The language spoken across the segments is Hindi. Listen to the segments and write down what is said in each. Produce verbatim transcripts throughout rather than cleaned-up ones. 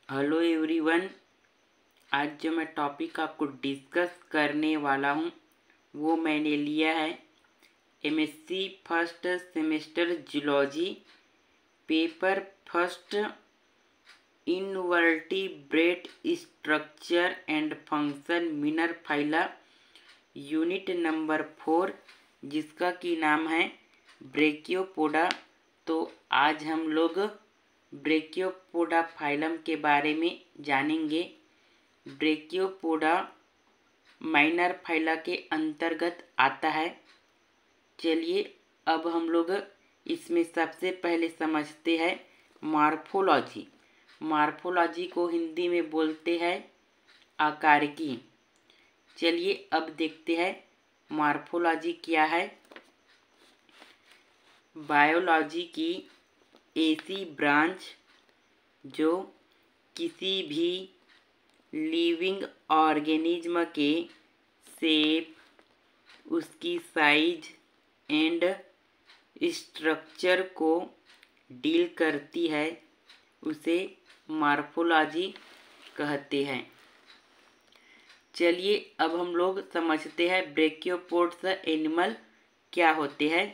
Hello everyone. आज जो मैं टॉपिक आपको डिस्कस करने वाला हूँ वो मैंने लिया है MSc first semester zoology paper first invertebrate structure and function minor phyla unit number four, जिसका की नाम है ब्रेकियोपोडा। तो आज हम लोग ब्रेकियोपोडा फाइलम के बारे में जानेंगे। ब्रेकियोपोडा माइनर फाइला के अंतर्गत आता है। चलिए अब हम लोग इसमें सबसे पहले समझते हैं मॉर्फोलॉजी। मॉर्फोलॉजी को हिंदी में बोलते हैं आकारिकी। चलिए अब देखते हैं मॉर्फोलॉजी क्या है। बायोलॉजी की ऐसी ब्रांच जो किसी भी लिविंग ऑर्गेनिज्म के शेप, उसकी साइज एंड स्ट्रक्चर को डील करती है, उसे मॉर्फोलॉजी कहते हैं। चलिए अब हम लोग समझते हैं ब्रेकियोपोड्स एनिमल क्या होते हैं।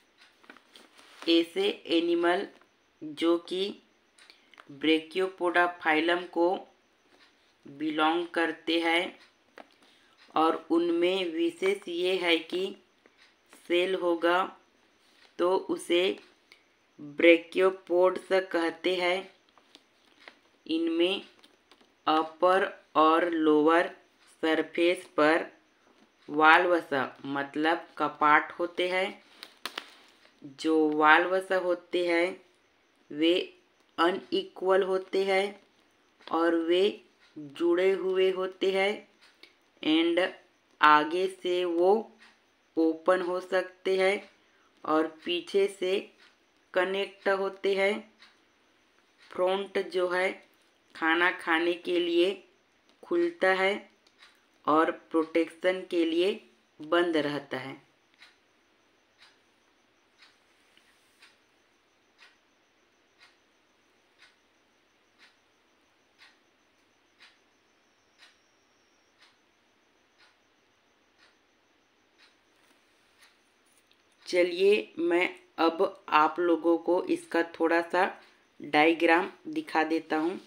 ऐसे एनिमल जो कि ब्रेकियोपोडा फाइलम को बिलोंग करते हैं और उनमें विशेष ये है कि सेल होगा तो उसे ब्रेकियोपोड्स कहते हैं। इनमें अपर और लोअर सरफेस पर वाल्व्स मतलब कपाट होते हैं। जो वाल्व्स होते हैं वे अनइक्वल होते हैं और वे जुड़े हुए होते हैं एंड आगे से वो ओपन हो सकते हैं और पीछे से कनेक्ट होते हैं। फ्रंट जो है खाना खाने के लिए खुलता है और प्रोटेक्शन के लिए बंद रहता है। चलिए मैं अब आप लोगों को इसका थोड़ा सा डायग्राम दिखा देता हूँ।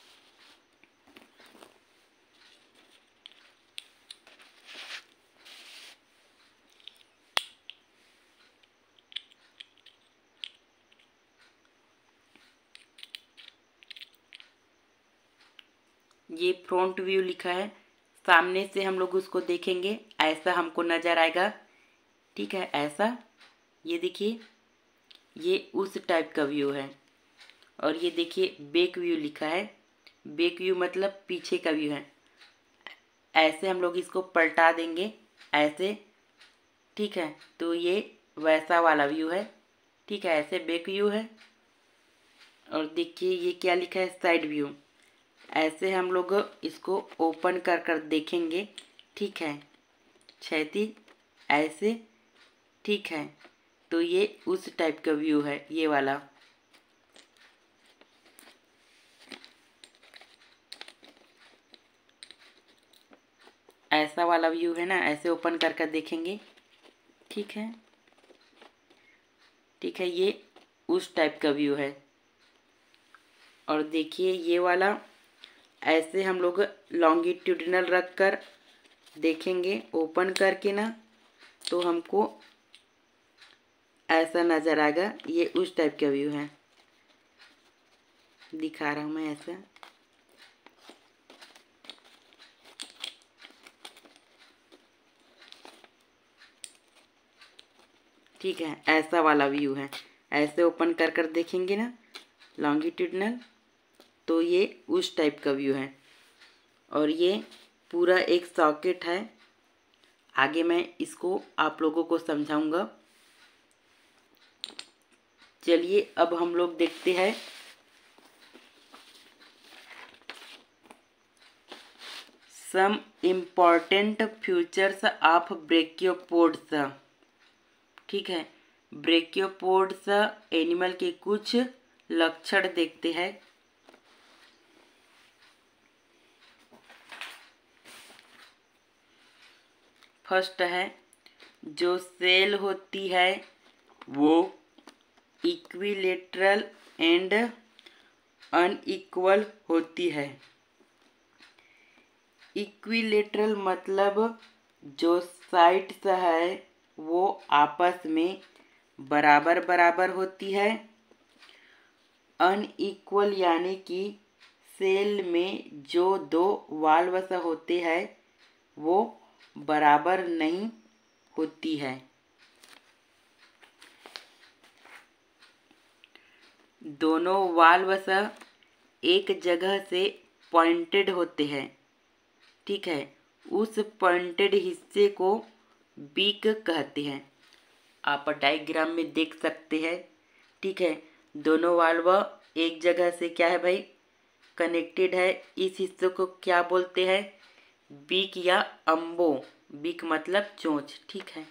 ये फ्रंट व्यू लिखा है, सामने से हम लोग उसको देखेंगे ऐसा हमको नज़र आएगा। ठीक है, ऐसा ये देखिए ये उस टाइप का व्यू है। और ये देखिए बैक व्यू लिखा है, बैक व्यू मतलब पीछे का व्यू है। ऐसे हम लोग इसको पलटा देंगे ऐसे। ठीक है, तो ये वैसा वाला व्यू है। ठीक है, ऐसे बैक व्यू है। और देखिए ये क्या लिखा है, साइड व्यू। ऐसे हम लोग इसको ओपन कर कर देखेंगे। ठीक है, क्षैतिज ऐसे। ठीक है, तो ये उस टाइप का व्यू है, ये वाला। ऐसा वाला व्यू है ना, ऐसे ओपन कर कर देखेंगे। ठीक है, ठीक है, ये उस टाइप का व्यू है। और देखिए ये वाला ऐसे हम लोग लॉन्गिट्यूडिनल रख कर देखेंगे ओपन करके ना, तो हमको ऐसा नज़र आएगा। ये उस टाइप का व्यू है, दिखा रहा हूँ मैं ऐसा। ठीक है, ऐसा वाला व्यू है। ऐसे ओपन कर कर देखेंगे ना लॉन्गिट्यूडिनल, तो ये उस टाइप का व्यू है। और ये पूरा एक सॉकेट है। आगे मैं इसको आप लोगों को समझाऊंगा। चलिए अब हम लोग देखते हैं some important features of brachiopods. ठीक है, ब्रेकियोपोड्स एनिमल के कुछ लक्षण देखते हैं। फर्स्ट है, जो सेल होती है वो इक्विलेटरल एंड अनइक्वल होती है। इक्विलेटरल मतलब जो साइड्स है वो आपस में बराबर बराबर होती है। अनइक्वल यानी कि सेल में जो दो वाल्व्स होते हैं वो बराबर नहीं होती है। दोनों वाल्व्स एक जगह से पॉइंटेड होते हैं, ठीक है। उस पॉइंटेड हिस्से को बीक कहते हैं। आप डायग्राम में देख सकते हैं, ठीक है। दोनों वाल्व एक जगह से क्या है भाई, कनेक्टेड है। इस हिस्से को क्या बोलते हैं, बीक या अम्बो। बीक मतलब चोंच, ठीक है।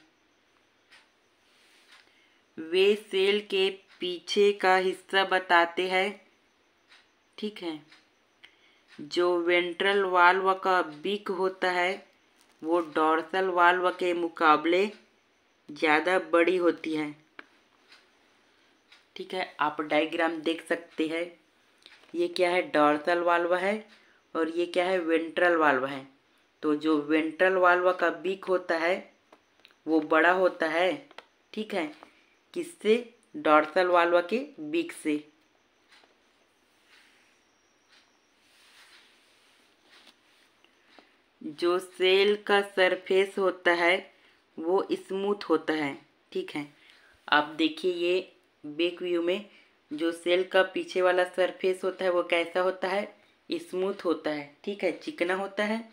वे सेल के पीछे का हिस्सा बताते हैं, ठीक है। जो वेंट्रल वाल्व का बीक होता है वो डॉर्सल वाल्व के मुकाबले ज़्यादा बड़ी होती है, ठीक है। आप डायग्राम देख सकते हैं। ये क्या है, डॉर्सल वाल्व है और ये क्या है, वेंट्रल वाल्व है। तो जो वेंट्रल वाल्व का बीक होता है वो बड़ा होता है, ठीक है। किससे, डॉर्सल वाल्व के बीक से। जो सेल का सरफेस होता है वो स्मूथ होता है, ठीक है। आप देखिए ये बैक व्यू में जो सेल का पीछे वाला सरफेस होता है वो कैसा होता है, स्मूथ होता है, ठीक है, चिकना होता है।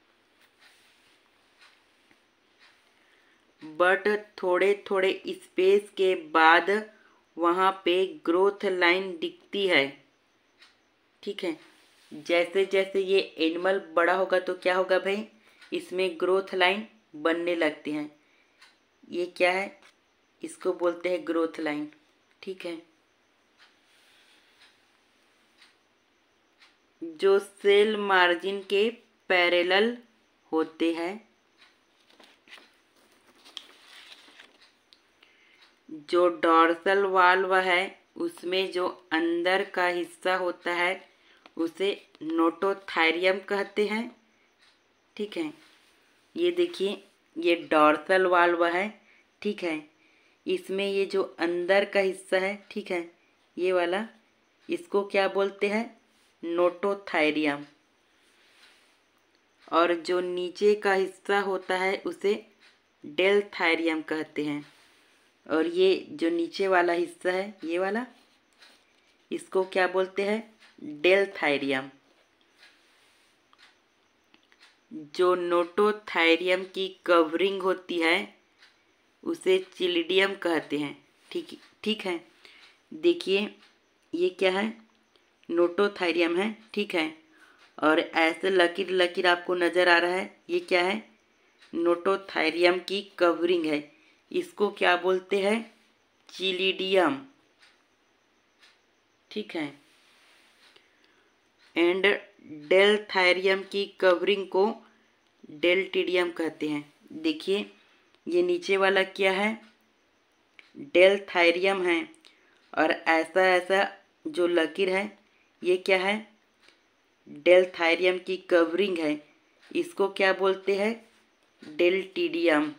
बट थोड़े थोड़े स्पेस के बाद वहाँ पे ग्रोथ लाइन दिखती है, ठीक है। जैसे जैसे ये एनिमल बड़ा होगा तो क्या होगा भाई, इसमें ग्रोथ लाइन बनने लगती हैं। ये क्या है, इसको बोलते हैं ग्रोथ लाइन, ठीक है। जो सेल मार्जिन के पैरेलल होते हैं। जो डॉर्सल वाल्व है उसमें जो अंदर का हिस्सा होता है उसे नोटोथायरियम कहते हैं, ठीक है। ये देखिए ये डॉर्सल वाल्व है, ठीक है। इसमें ये जो अंदर का हिस्सा है, ठीक है, ये वाला, इसको क्या बोलते हैं, नोटोथायरियम। और जो नीचे का हिस्सा होता है उसे डेल्थायरियम कहते हैं। और ये जो नीचे वाला हिस्सा है ये वाला, इसको क्या बोलते हैं, डेल्थायरियम। जो नोटोथायरियम की कवरिंग होती है उसे चिलिडियम कहते हैं, ठीक ठीक है। देखिए ये क्या है, नोटोथायरियम है, ठीक है। और ऐसे लकीर लकीर आपको नज़र आ रहा है, ये क्या है, नोटोथायरियम की कवरिंग है। इसको क्या बोलते हैं, चिलिडियम, ठीक है। एंड डेल्थायरियम की कवरिंग को डेल्टिडियम कहते हैं। देखिए ये नीचे वाला क्या है, डेल्थायरियम है। और ऐसा ऐसा जो लकीर है ये क्या है, डेल्थायरियम की कवरिंग है। इसको क्या बोलते हैं, डेल्टिडियम।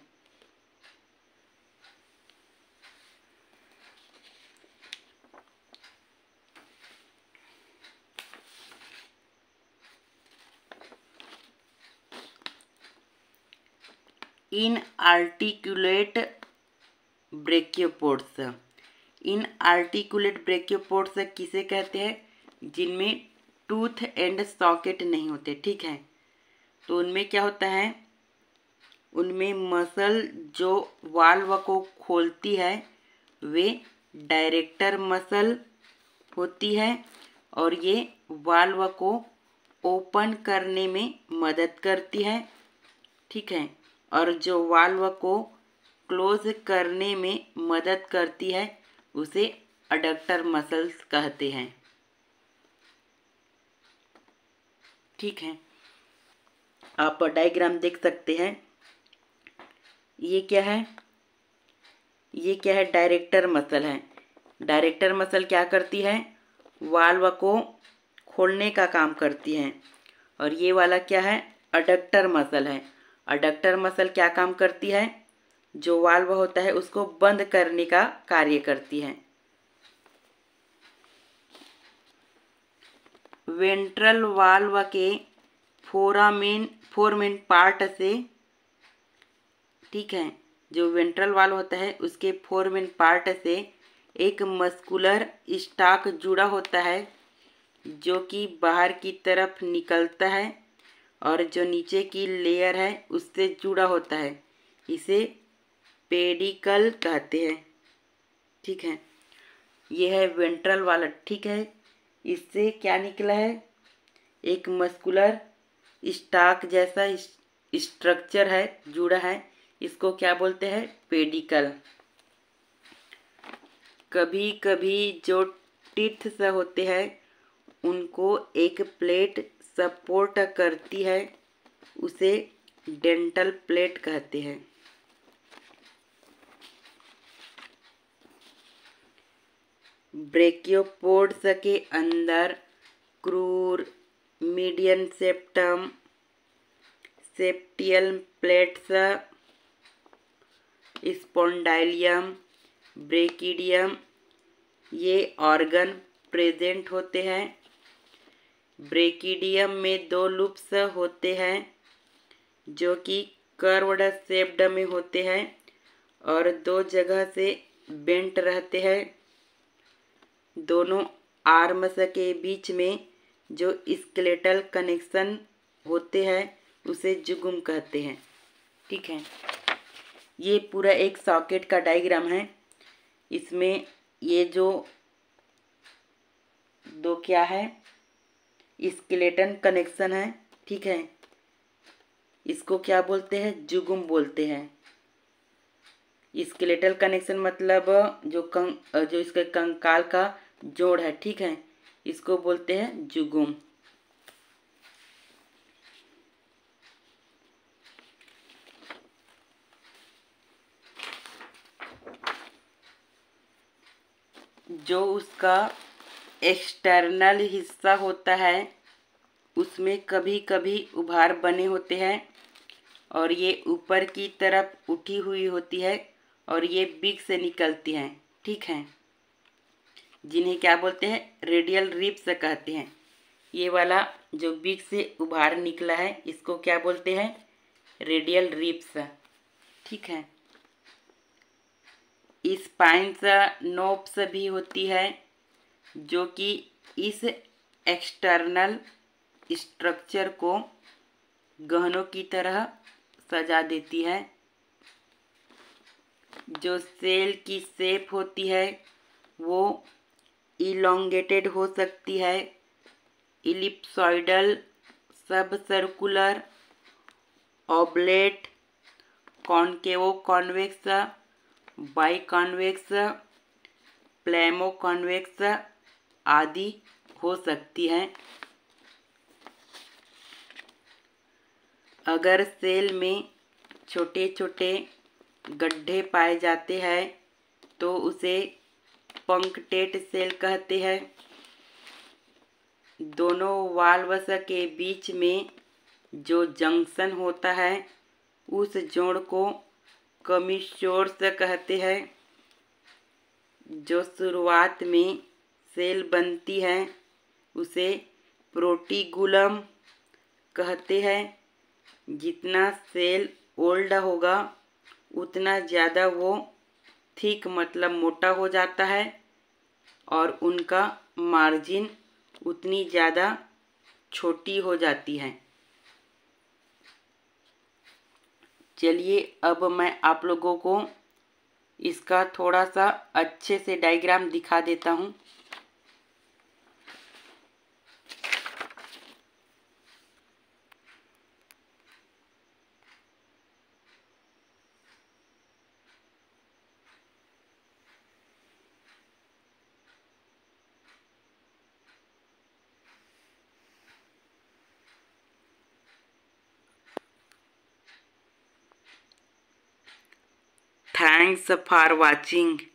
इन आर्टिकुलेट ब्रेकियोपोड्स, इन आर्टिकुलेट ब्रेकियोपोड्स किसे कहते हैं, जिनमें टूथ एंड सॉकेट नहीं होते, ठीक है। तो उनमें क्या होता है, उनमें मसल जो वाल्व को खोलती है वे डायरेक्टर मसल होती है और ये वाल्व को ओपन करने में मदद करती है, ठीक है। और जो वाल्व को क्लोज करने में मदद करती है उसे अडक्टर मसल्स कहते हैं, ठीक है। आप डायग्राम देख सकते हैं। ये क्या है, ये क्या है, डायरेक्टर मसल है। डायरेक्टर मसल क्या करती है, वाल्व को खोलने का काम करती है। और ये वाला क्या है, अडक्टर मसल है। अडक्टर मसल क्या काम करती है, जो वाल्व होता है उसको बंद करने का कार्य करती है। वेंट्रल वाल्व के फोरामेन फोर मेन पार्ट से, ठीक है, जो वेंट्रल वाल्व होता है उसके फोर मेन पार्ट से एक मस्कुलर स्टाक जुड़ा होता है जो कि बाहर की तरफ निकलता है और जो नीचे की लेयर है उससे जुड़ा होता है। इसे पेडिकल कहते हैं, ठीक है। यह है वेंट्रल वाला, ठीक है। इससे क्या निकला है, एक मस्कुलर स्टाक जैसा स्ट्रक्चर है, जुड़ा है। इसको क्या बोलते हैं, पेडिकल। कभी कभी जो टीथ्स होते हैं उनको एक प्लेट सपोर्ट करती है, उसे डेंटल प्लेट कहते हैं। ब्रेकियोपोड्स के अंदर crura, median septum, septal plates, spondylium, brachidium, ये ऑर्गन प्रेजेंट होते हैं। ब्रेकिडियम में दो लूप्स होते हैं जो कि कर्व्ड शेप्ड में होते हैं और दो जगह से बेंट रहते हैं। दोनों आर्म्स के बीच में जो स्केलेटल कनेक्शन होते हैं उसे जुगुम कहते हैं, ठीक है। ये पूरा एक सॉकेट का डायग्राम है। इसमें ये जो दो क्या है, स्केलेटन कनेक्शन है, ठीक है। इसको क्या बोलते हैं, जुगुम बोलते हैं। स्केलेटल कनेक्शन मतलब जो कंग जो इसके कंकाल का जोड़ है, ठीक है, इसको बोलते हैं जुगुम। जो उसका एक्सटर्नल हिस्सा होता है उसमें कभी कभी उभार बने होते हैं और ये ऊपर की तरफ उठी हुई होती है और ये बीक से निकलती हैं, ठीक है, जिन्हें क्या बोलते हैं, रेडियल रिब्स कहते हैं। ये वाला जो बीक से उभार निकला है इसको क्या बोलते हैं, रेडियल रिब्स, ठीक है। स्पाइंस नोब्स भी होती है जो कि इस एक्सटर्नल स्ट्रक्चर को गहनों की तरह सजा देती है। जो सेल की शेप होती है वो इलोंगेटेड हो सकती है, ellipsoidal, sub circular, oblate, concavo convex, biconvex, plano convex आदि हो सकती है। अगर सेल में छोटे छोटे गड्ढे पाए जाते हैं तो उसे पंक्टेट सेल कहते हैं। दोनों वाल्व्स के बीच में जो जंक्शन होता है उस जोड़ को कमीशोर्स कहते हैं। जो शुरुआत में सेल बनती है उसे प्रोटीगुलम कहते हैं। जितना सेल ओल्ड होगा उतना ज़्यादा वो थिक मतलब मोटा हो जाता है और उनका मार्जिन उतनी ज़्यादा छोटी हो जाती है। चलिए अब मैं आप लोगों को इसका थोड़ा सा अच्छे से डायग्राम दिखा देता हूँ। Thanks for watching.